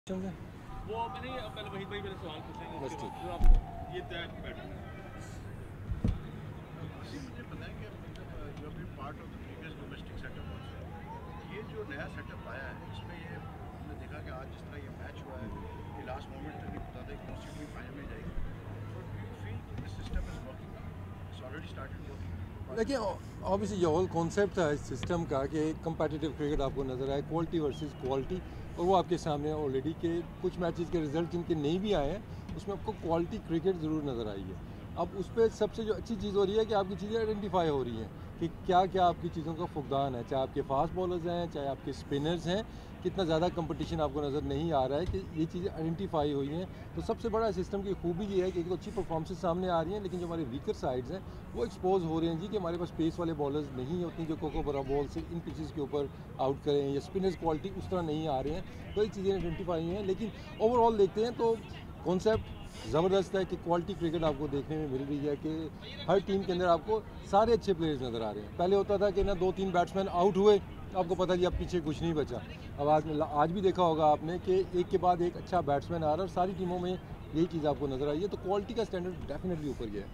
वो मैंने पहले वही मेरे सवाल पूछेंगे बस ठीक। फिर आप ये तय बैठना मुझे पता है कि you have been part of the previous domestic setup also. ये जो नया सेटअप आया है इसमें ये हमने देखा कि आज जिस तरह ये मैच हुआ है कि लास्ट मोमेंट तक नहीं पता था कि कौन सी टीम फाइनल में जाएगी। सो डू यू फील कि this system is working, it's already started working? देखिए ऑब्वियसली ये होल कॉन्सेप्ट था इस सिस्टम का कि कंपेटिटिव क्रिकेट आपको नज़र आए, क्वालिटी वर्सेस क्वालिटी, और वो आपके सामने ऑलरेडी के कुछ मैचेस के रिजल्ट जिनके नहीं भी आए हैं उसमें आपको क्वालिटी क्रिकेट ज़रूर नज़र आई है। अब उस पर सबसे जो अच्छी चीज़ हो रही है कि आपकी चीज़ें आइडेंटिफाई हो रही हैं कि क्या क्या आपकी चीज़ों का फुकदान है, चाहे आपके फास्ट बॉलर्स हैं चाहे आपके स्पिनर्स हैं, कितना ज़्यादा कंपटीशन आपको नज़र नहीं आ रहा है कि ये चीज़ें आइडेंटिफाई हुई हैं। तो सबसे बड़ा सिस्टम की खूबी ये है कि एक तो अच्छी परफॉर्मेंस सामने आ रही हैं, लेकिन जो हमारे वीकर साइड्स हैं वो एक्सपोज हो रहे हैं जी कि हमारे पास पेस वाले बॉलर्स नहीं होती जो कोको बड़ा बॉल से इन पिचेस के ऊपर आउट करें, या स्पिनर्स क्वालिटी उस तरह नहीं आ रहे हैं। तो ये चीज़ें आइडेंटिफाई हैं, लेकिन ओवरऑल देखते हैं तो कॉन्सेप्ट ज़बरदस्त है कि क्वालिटी क्रिकेट आपको देखने में मिल रही है कि हर टीम के अंदर आपको सारे अच्छे प्लेयर्स नज़र आ रहे हैं। पहले होता था कि ना 2-3 बैट्समैन आउट हुए, आपको पता जी अब पीछे कुछ नहीं बचा। अब आज भी देखा होगा आपने कि एक के बाद एक अच्छा बैट्समैन आ रहा है और सारी टीमों में यही चीज़ आपको नज़र आई है। तो क्वालिटी का स्टैंडर्ड डेफिनेटली ऊपर गया है।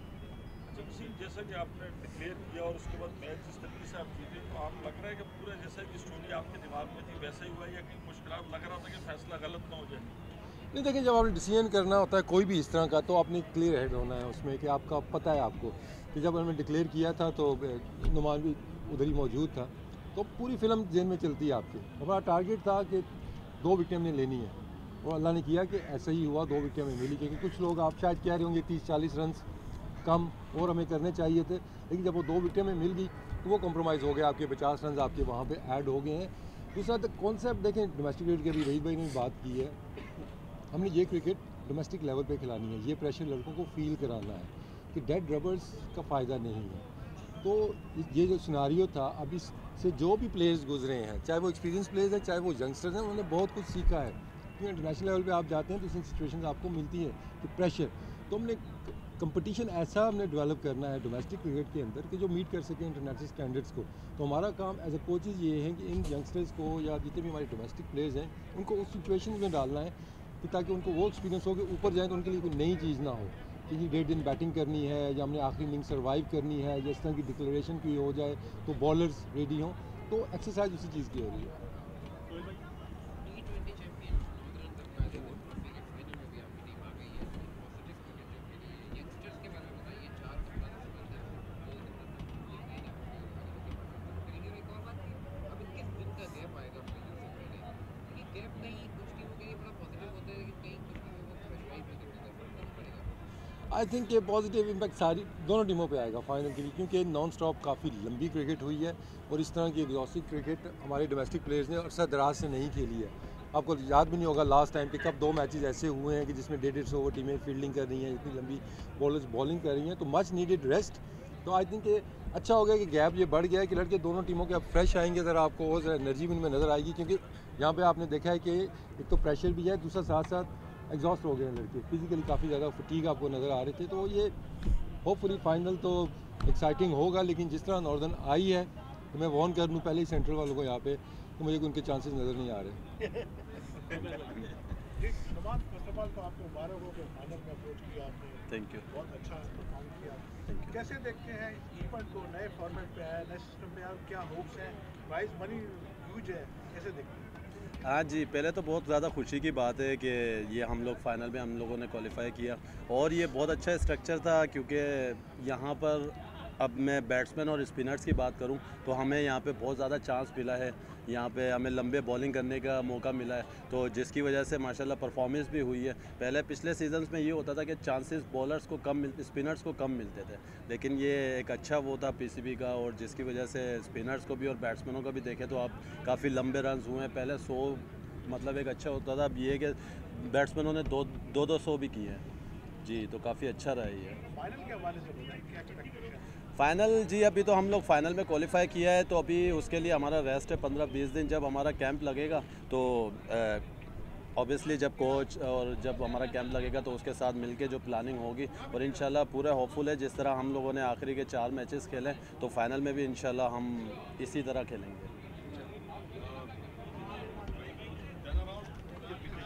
जैसा कि आपने डिक्लेयर किया और उसके बाद मैच जिस तरीके से आप जीते, तो आप लग रहा है कि पूरा जैसा कि स्टोरी आपके दिमाग में थी वैसा ही हुआ, या कहीं मुश्किल लग रहा था कि फैसला गलत ना हो जाए? नहीं, देखिए जब आपने डिसीजन करना होता है कोई भी इस तरह का, तो आपने क्लियर हेड होना है उसमें कि आपका पता है आपको कि जब हमने डिक्लेयर किया था तो नुमान भी उधर ही मौजूद था, तो पूरी फिल्म जेन में चलती है आपकी। हमारा टारगेट था कि 2 विकेट हमने लेनी है, और अल्लाह ने किया कि ऐसा ही हुआ, 2 विकेट हमें मिली। क्योंकि कुछ लोग आप शायद कह रहे होंगे 30-40 रन कम और हमें करने चाहिए थे, लेकिन जब वो 2 विकेट में मिल गई तो वो कॉम्प्रोमाइज़ हो गया, आपके 50 रन आपके वहाँ पे ऐड हो गए हैं। दूसरा कॉन्सेप्ट देखें, डोमेस्टिक क्रिकेट की अभी रहीद भाई ने बात की है, हमने ये क्रिकेट डोमेस्टिक लेवल पे खिलानी है, ये प्रेशर लड़कों को फील कराना है कि डेड रबर्स का फ़ायदा नहीं है। तो ये जो सिनारियो था, अब इससे जो भी प्लेयर्स गुजरे हैं, चाहे वो एक्सपीरियंस प्लेयर्स हैं चाहे वो यंगस्टर्स हैं, उन्होंने बहुत कुछ सीखा है। क्योंकि इंटरनेशनल लेवल पे आप जाते हैं तो ऐसी सिचुएशंस आपको मिलती हैं कि प्रेशर, तो हमने कंपटीशन ऐसा हमने डेवलप करना है डोमेस्टिक क्रिकेट के अंदर कि जो मीट कर सके इंटरनेशनल स्टैंडर्ड्स को। तो हमारा काम एज अ कोचेज़ ये है कि इन यंगस्टर्स को या जितने भी हमारे डोमेस्टिक प्लेयर्स हैं उनको उस सिचुएशन में डालना है कि ताकि उनको वो एक्सपीरियंस हो कि ऊपर जाएँ तो उनके लिए कोई नई चीज़ ना हो कि 1.5 दिन बैटिंग करनी है या हमने आखिरी इनिंग सर्वाइव करनी है, या इस तरह की डिक्लेरेशन की हो जाए तो बॉलर्स रेडी हों। तो एक्सरसाइज उसी चीज़ की हो रही है। आई थिंक ये पॉजिटिव इम्पैक्ट सारी दोनों टीमों पे आएगा फाइनल के लिए, क्योंकि नॉन स्टॉप काफ़ी लंबी क्रिकेट हुई है और इस तरह की एग्जॉस्टिव क्रिकेट हमारे डोमेस्टिक प्लेयर्स ने अरसा दराज से नहीं खेली है। आपको याद भी नहीं होगा लास्ट टाइम कि कब 2 मैचेस ऐसे हुए हैं कि जिसमें 150 ओवर टीमें फील्डिंग कर रही हैं, इतनी लंबी बॉलर्स बॉलिंग कर रही हैं, तो मच नीडेड रेस्ट। तो आई थिंक ये अच्छा हो गया कि गैप ये बढ़ गया है कि लड़के दोनों टीमों के अब फ्रेश आएंगे, ज़रा आपको और ज़रा एनर्जी भी इनमें नज़र आएगी, क्योंकि यहाँ पे आपने देखा है कि एक तो प्रेशर भी है, दूसरा साथ साथ एग्जॉस्ट हो गए हैं लड़के, फिजिकली काफ़ी ज़्यादा फटीग आपको नज़र आ रहे थे। तो ये होपफुली फाइनल तो एक्साइटिंग होगा, लेकिन जिस तरह नॉर्दर्न आई है तो मैं वार्न कर दूँ पहले ही सेंट्रल वालों को यहाँ पे कि मुझे उनके चांसेस नज़र नहीं आ रहे। नुमान, फर्स्ट ऑफ ऑल तो आपको मुबारक हो कि फाइनल में अप्रोच किया आपने। Thank you. बहुत अच्छा परफॉर्म किया। कैसे देखते हैं इवेंट को, नए फॉर्मेट पे आया, नए सिस्टम पे, और क्या होप्स हैं? प्राइज मनी ह्यूज है, कैसे देखते हैं? हाँ जी, पहले तो बहुत ज़्यादा खुशी की बात है कि ये हम लोग फाइनल में हम लोगों ने क्वालिफाई किया, और ये बहुत अच्छा स्ट्रक्चर था क्योंकि यहाँ पर अब मैं बैट्समैन और स्पिनर्स की बात करूँ तो हमें यहाँ पे बहुत ज़्यादा चांस मिला है, यहाँ पे हमें लंबे बॉलिंग करने का मौका मिला है, तो जिसकी वजह से माशाल्लाह परफॉर्मेंस भी हुई है। पहले पिछले सीजन्स में ये होता था कि चांसेस बॉलर्स को कम स्पिनर्स को कम मिलते थे, लेकिन ये एक अच्छा वो था पीसीबी का, और जिसकी वजह से स्पिनर्स को भी और बैट्समैनों को भी देखें तो आप काफ़ी लंबे रन हुए हैं। पहले 100 मतलब एक अच्छा होता था, अब ये कि बैट्समैनों ने 200 भी किए हैं जी, तो काफ़ी अच्छा रहा ये। फाइनल के हवाले से बताएं, क्या एक्सपेक्टेशन? फ़ाइनल जी, अभी तो हम लोग फ़ाइनल में क्वालिफाई किया है, तो अभी उसके लिए हमारा रेस्ट है 15-20 दिन। जब हमारा कैंप लगेगा तो ऑब्वियसली जब कोच और जब हमारा कैंप लगेगा तो उसके साथ मिलके जो प्लानिंग होगी, और इंशाल्लाह पूरा होपफुल है जिस तरह हम लोगों ने आखिरी के 4 मैचेस खेले तो फाइनल में भी इंशाल्लाह हम इसी तरह खेलेंगे।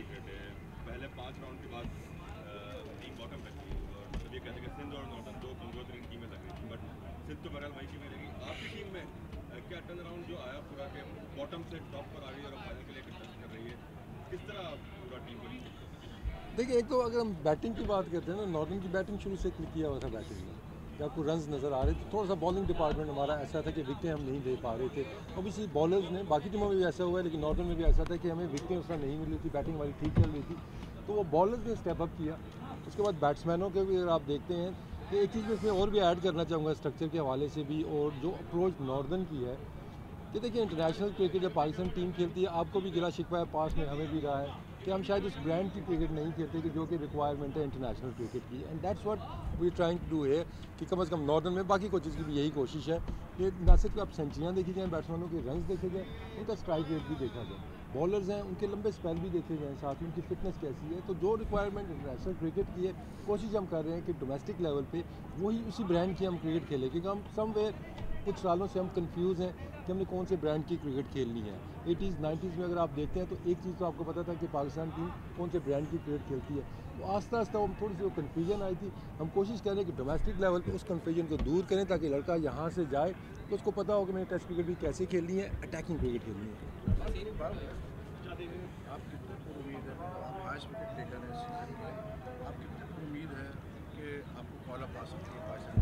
क्रिकेट है, पहले 5 राउंड के बाद टीम बॉटम पे थी और मतलब ये कहते हैं कि सिंध और नॉर्दर्न 2 कमजोर तरीन टीमें लग रही थी, बट सिंध तो बहरहाल वही टीम रहेगी। आपकी टीम में क्या टर्न अराउंड जो आया पूरा के बॉटम से टॉप पर आ रही है और फाइनल के लिए कंटेस्ट कर रही है, किस तरह पूरा टीम को? देखिए, एक तो अगर हम बैटिंग की बात करते हैं ना, नॉर्दर्न की बैटिंग शुरू से क्लिक किया हुआ था बैटिंग में, कि आपको रन्स नज़र आ रहे थे। थोड़ा सा बॉलिंग डिपार्टमेंट हमारा ऐसा था कि विकटें हम नहीं दे पा रहे थे। ऑब्वियसली बॉलर्स ने, बाकी टीमों में भी ऐसा हुआ है, लेकिन नॉर्दर्न में भी ऐसा था कि हमें विकटें उस तरह नहीं मिल रही थी, बैटिंग हमारी ठीक चल रही थी, तो वो बॉलर्स ने स्टेप अप किया। उसके बाद बैट्समैनों के भी अगर आप देखते हैं कि एक चीज़ में इसमें और भी ऐड करना चाहूँगा स्ट्रक्चर के हवाले से भी, और जो अप्रोच नॉर्दर्न की है कि देखिए, इंटरनेशनल क्रिकेट जब पाकिस्तान टीम खेलती है, आपको भी गिला शिकवा है, पास में हमें भी रहा है कि हम शायद उस ब्रांड की क्रिकेट नहीं खेलते कि जो कि रिक्वायरमेंट है इंटरनेशनल क्रिकेट की। And that's what we trying to do है कि कम से कम नॉर्दर्न में बाकी कोचेज़ की भी यही कोशिश है कि ना सिर्फ आप सेंचुरियाँ देखी जाएँ, बैट्समैनों के रन्स देखे जाएँ, उनका स्ट्राइक रेट भी देखा जाए, बॉलर्स हैं उनके लंबे स्पेल भी देखे जाएँ, साथ में उनकी फिटनेस कैसी है। तो जो रिक्वायरमेंट इंटरनेशनल क्रिकेट की है, कोशिश हम कर रहे हैं कि डोमेस्टिक लेवल पे वही उसी ब्रांड की हम क्रिकेट खेलें, क्योंकि हम समवेयर कुछ सालों से हम कंफ्यूज हैं कि हमने कौन से ब्रांड की क्रिकेट खेलनी है। 80s 90s में अगर आप देखते हैं तो एक चीज़ तो आपको पता था कि पाकिस्तान टीम कौन से ब्रांड की क्रिकेट खेलती है, तो आस्ता आस्ता वो थोड़ी सी वो कन्फ्यूजन आई थी। हम कोशिश कर रहे हैं कि डोमेस्टिक लेवल पे उस कन्फ्यूजन को दूर करें, ताकि लड़का यहाँ से जाए तो उसको पता हो कि मैंने टेस्ट क्रिकेट भी कैसे खेलनी है, अटैकिंग क्रिकेट खेलनी है। आप कितने पर उम्मीद है, आप हाईएस्ट विकेट टेकर हैं सीजन में, आप कितने पर उम्मीद है कि आपको कॉल अप आ सकती है पाकिस्तान?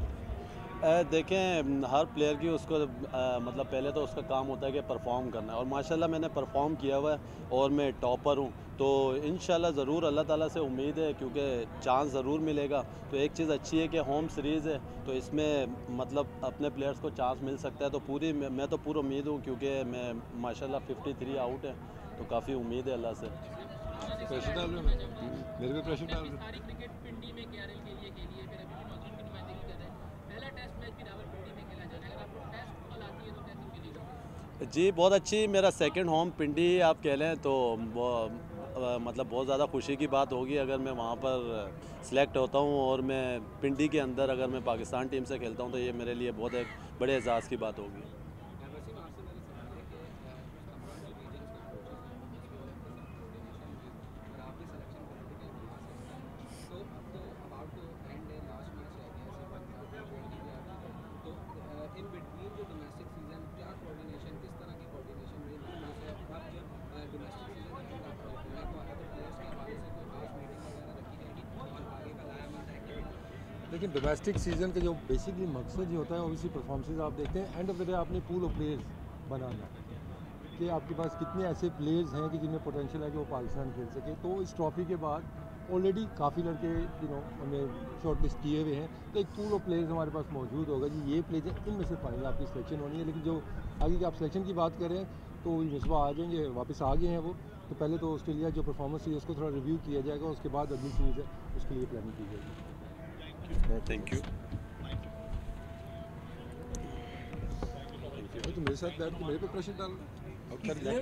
देखें, हर प्लेयर की उसको मतलब पहले तो उसका काम होता है कि परफॉर्म करना है, और माशाल्लाह मैंने परफॉर्म किया हुआ है और मैं टॉपर हूँ, तो इंशाल्लाह ज़रूर अल्लाह ताला से उम्मीद है, क्योंकि चांस ज़रूर मिलेगा। तो एक चीज़ अच्छी है कि होम सीरीज़ है, तो इसमें मतलब अपने प्लेयर्स को चांस मिल सकता है। तो पूरी मैं तो पूरी उम्मीद हूँ, क्योंकि मैं माशाल्लाह 53 आउट है, तो काफ़ी उम्मीद है अल्लाह से। प्रेशर डाल रहे हैं, मेरे पे प्रेशर डाल रहे हैं। क्रिकेट पिंडी में केरल के लिए खेली है, फिर अभी भी नॉर्दर्न की नुमाइंदगी कर रहे हैं, पहला टेस्ट मैच भी रावलपिंडी में खेला जा रहा है, अगर आपको टेस्ट कॉल आती है तो कैसी फीलिंग होगी? जी बहुत अच्छी, मेरा सेकंड होम पिंडी आप कह लें तो मतलब बहुत ज़्यादा खुशी की बात होगी अगर मैं वहाँ पर सिलेक्ट होता हूँ और मैं पिंडी के अंदर अगर मैं पाकिस्तान टीम से खेलता हूँ, तो ये मेरे लिए बहुत एक बड़े एहसास की बात होगी। वैसे आपसे मेरा सवाल है कि कमर्शियल रीजन्स के कोचेस हैं, और आपकी सिलेक्शन पॉलिटिकल वहाँ से, तो अब तो अबाउट टू एंड है, लास्ट मैच रह गया, ऐसे पंजाब में बोलती है आपकी, तो इन बिटवीन जो डोमेस्टिक सीजन क्या कोऑर्डिनेशन, किस तरह की कोऑर्डिनेशन रही, जैसे अब जब डोमेस्टिक सीजन होने को आ रहा है तो प्लेयर्स के हवाले से कोई खास मीटिंग वगैरह रखी जाएगी और आगे का लाया तय किया जाएगा? लेकिन डोमेस्टिक सीज़न का जो बेसिकली मकसद ही होता है, ऑब्वियसली परफॉर्मेंसेज आप देखते हैं, एंड ऑफ द डे आपने पूल ऑफ प्लेयर्स बनाना कि आपके पास कितने ऐसे प्लेयर्स हैं कि जिनमें पोटेंशियल है कि वो पाकिस्तान खेल सके। तो इस ट्रॉफी के बाद ऑलरेडी काफ़ी लड़के हमें शॉर्ट लिस्ट किए हुए हैं, तो एक पूल ऑफ प्लेयर्स हमारे पास मौजूद होगा जी, ये प्लेयर हैं, इनमें से फाइनल आपकी सिलेक्शन होनी है। लेकिन जो आगे की आप सिलेक्शन की बात करें तो मिसबा आ जाएंगे, वापस आ गए हैं वो, तो पहले तो ऑस्ट्रेलिया जो परफॉर्मेंस है उसको थोड़ा रिव्यू किया जाएगा, उसके बाद अगली सीरीज़ है उसके लिए प्लानिंग की जाएगी। Thank you. तो मेरे साथ बैठ के मेरे पे प्रेशर डाल रहे हो।